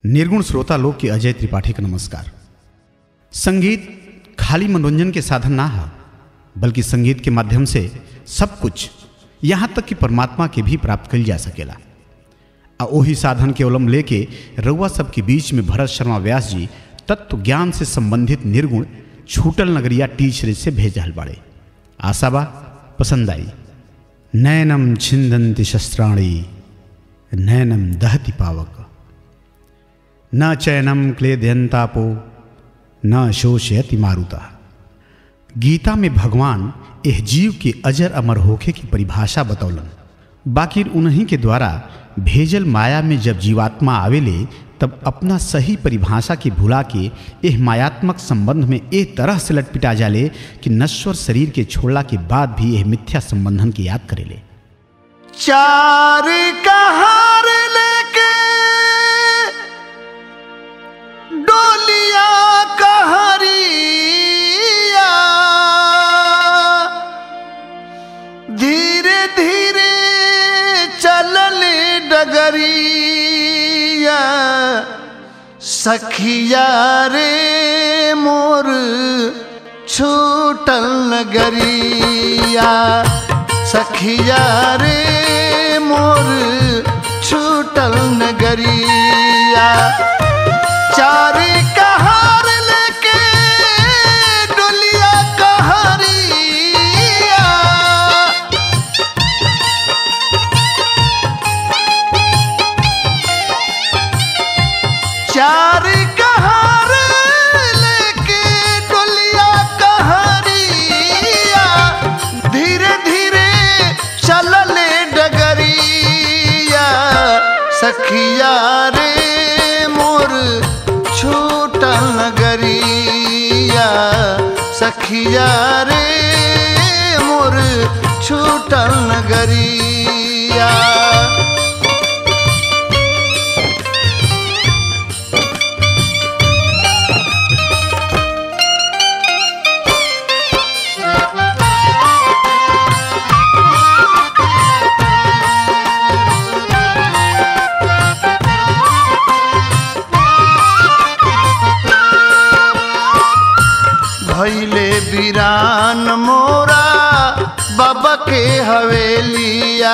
निर्गुण श्रोता लोग के अजय त्रिपाठी का नमस्कार। संगीत खाली मनोरंजन के साधन ना है, बल्कि संगीत के माध्यम से सब कुछ यहाँ तक कि परमात्मा के भी प्राप्त कल जा सकेला। आ वही साधन के अवलंब लेके रउआ सबके बीच में भरत शर्मा व्यास जी तत्व ज्ञान से संबंधित निर्गुण छूटल नगरिया टी सीरीज से भेज रहल बाड़े। आशा बा पसंद आई। नैनम छिंदन्ति शस्त्राणि नैनम दहति पावक न चैनम क्लेदयंतापो न शोषयति मारुता। गीता में भगवान एह जीव के अजर अमर होखे की परिभाषा बतौलन। बाकी उन्हीं के द्वारा भेजल माया में जब जीवात्मा आवेले तब अपना सही परिभाषा के भुला के एह मायात्मक संबंध में एह तरह से लटपिटा जाले कि नश्वर शरीर के छोड़ला के बाद भी एह मिथ्या संबंधन की याद करेले। चार कहार लेके डोलिया कहरिया धीरे धीरे चलले डगरिया सखिया रे मोर छूटल नगरिया सखिया रे मोर छूटल नगरिया। चार कहार लेके डोलिया कहरिया चार कहार लेके डोलिया कहरिया धीरे धीरे चलले डगरिया सखिया रे मोर छूटल नगरिया सखिया रे मोर छूटल नगरिया। भैले वीरान मोरा बाबा के हवेलिया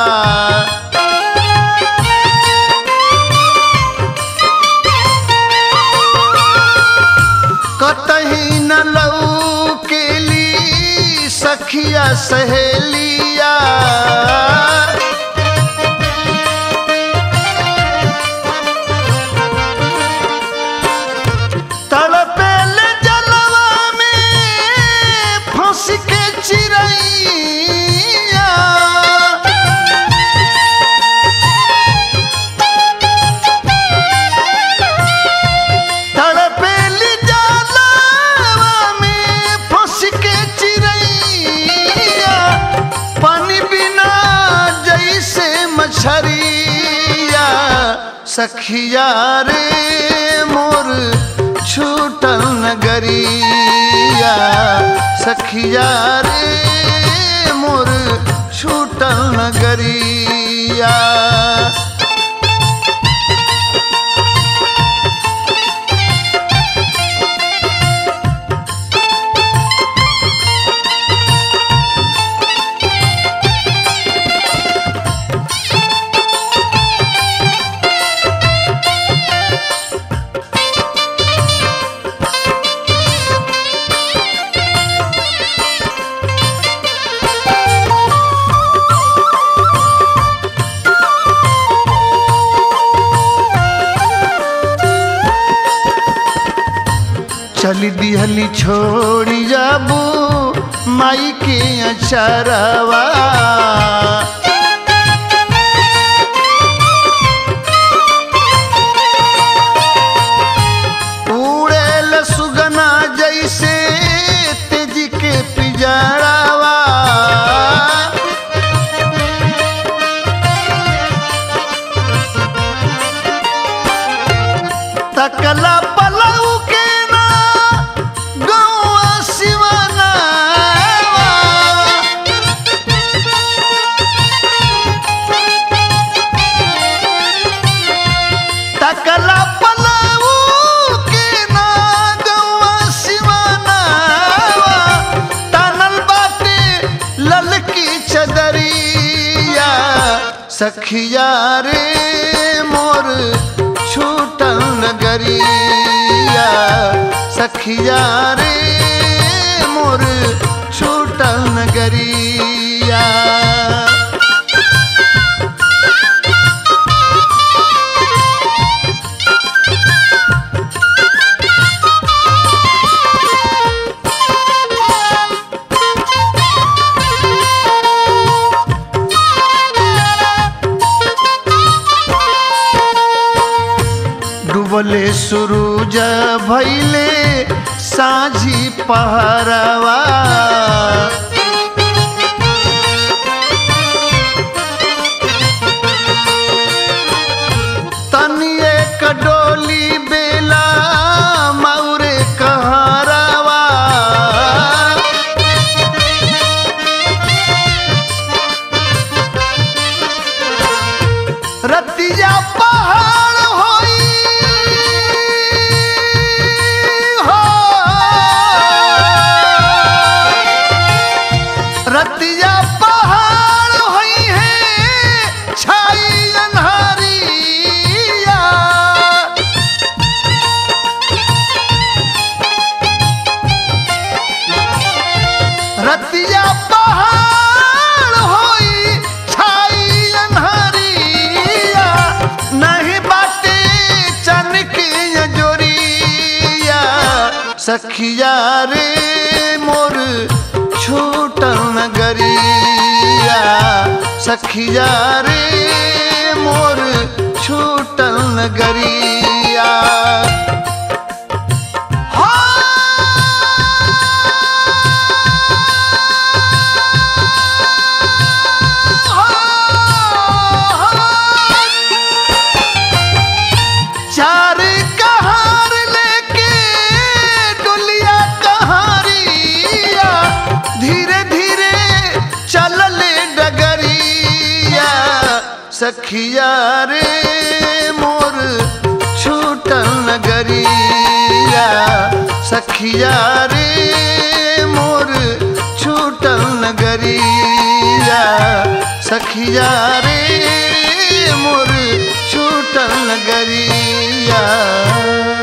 कतही न लौकेली सखिया सहेलिया सखिया रे मोर छूटल नगरिया सखिया रे मोर छूटल नगरिया। चली दिहली छोड़ी जाबू माई के अचरवा उड़ेल सुगना जैसे तेजी के पिजड़ावा तकला पलऊ के तकला सखिया रे मोर छूटल नगरिया, सखिया रे मोर छूटल नगरिया। डूबले सूरज भइले साँझी पहरवा, तनिए कडोली बेला मौरे कहरवा, रतिया पहाड़ होई हो, रतिया पहाड़ होई है छाई अन्हारिया, रतिया पहाड़ होई छाई अन्हारिया, नहीं बाटे चन की जोरिया, सखिया रे मोर छूटल नगरिया, सखिया रे मोर छूटल नगरिया। चार कहार लेके डुलिया कहारिया, धीरे धीरे चलले डगरिया, सखिया रे मोर छूटल नगरिया, सखिया रे मोर छूटल नगरिया, सखिया रे मोर छूटल नगरिया।